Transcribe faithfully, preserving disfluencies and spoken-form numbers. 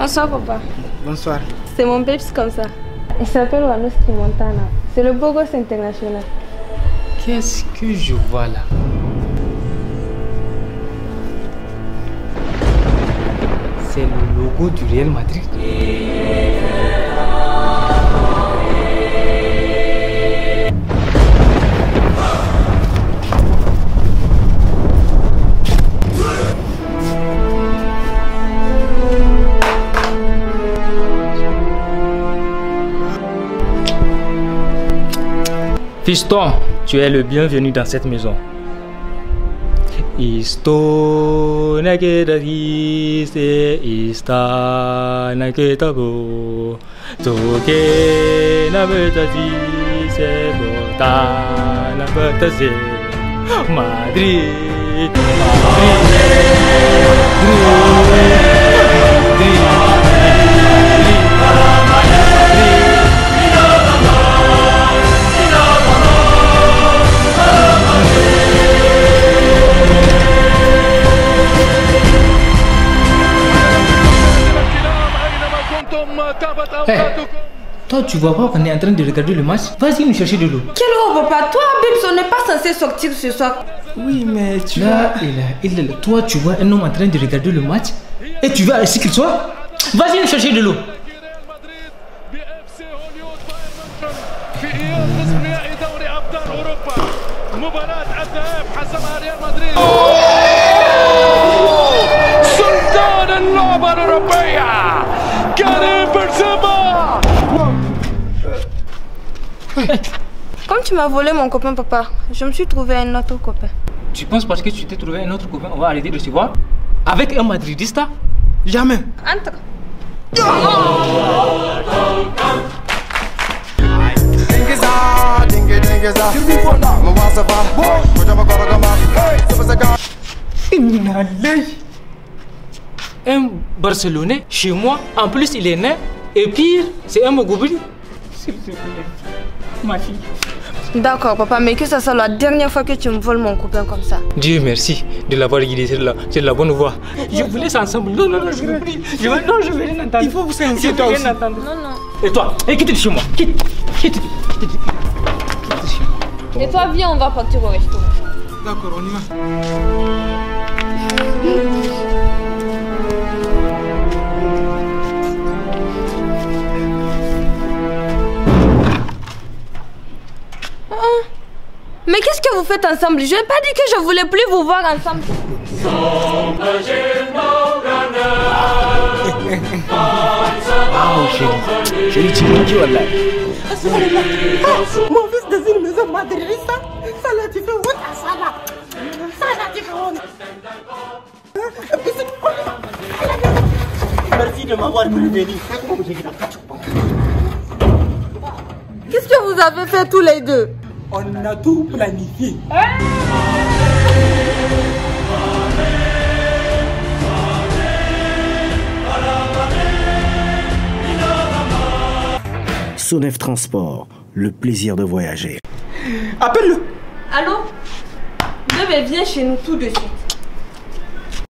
Bonsoir papa. Bonsoir. C'est mon peps comme ça. Il s'appelle Wanoski Montana. C'est le beau gosse international. Qu'est-ce que je vois là? C'est le logo du Real Madrid. Fiston, tu es le bienvenu dans cette maison. Isto nakeda hise ista nakeda bo toke na beta hise bota na beta se Madrid Hey, toi tu vois pas qu'on est en train de regarder le match? Vas-y nous chercher de l'eau. Quel eau papa? Toi Bips, on n'est pas censé sortir ce soir. Oui mais tu là, il est, il est, toi tu vois un homme en train de regarder le match et tu veux ainsi qu'il soit? Vas-y nous chercher de l'eau. Comme tu m'as volé mon copain papa, je me suis trouvé un autre copain. Tu penses parce que tu t'es trouvé un autre copain, on va arrêter de se voir? Avec un madridista? Jamais. Entre. Un Barcelonais chez moi, en plus il est né, et pire, c'est un Mogoubri. S'il te plaît, ma fille. D'accord papa, mais que ça soit la dernière fois que tu me voles mon copain comme ça. Dieu merci de l'avoir guidé sur la, sur la bonne voie. Je vous laisse ensemble. Non, non, non, je vous prie. Je vais, non, je vais rien entendre. Il faut vous silencier toi aussi. Non, non. Et toi, et quitte de chez moi. Quitte, quitte, quitte, quitte, quitte de chez moi. Et toi, viens, on va partir au resto. D'accord, on y va. Mais qu'est-ce que vous faites ensemble? Je n'ai pas dit que je voulais plus vous voir ensemble. Oh chérie, chérie, tu me dis wallah. Mon fils dans une maison madridista, ça l'a dit fait honte à ça là. Ça l'a dit fait honte. Merci de m'avoir prévenu. Qu'est-ce que vous avez fait tous les deux? On a tout planifié. Sonef Transport, le plaisir de voyager. Appelle-le. Allô? Bébé, viens chez nous tout de suite.